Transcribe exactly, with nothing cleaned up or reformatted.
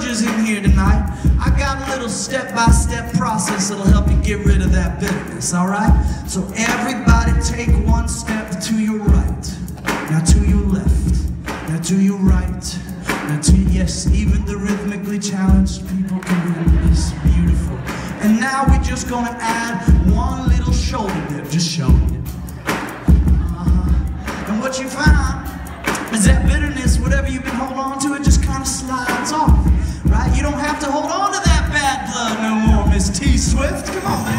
judges in here tonight, I got a little step-by-step process that'll help you get rid of that bitterness, all right? So everybody take one step to your right, now to your left, now to your right, now to, yes, even the rhythmically challenged people can do this, beautiful. And now we're just gonna add one little shoulder dip, just shoulder dip. Uh-huh. And what you found is that bitterness, whatever you've been holding on to, it just kind of slides off, right? You don't have to hold on to that bad blood no more, Miss T. Swift, come on, man.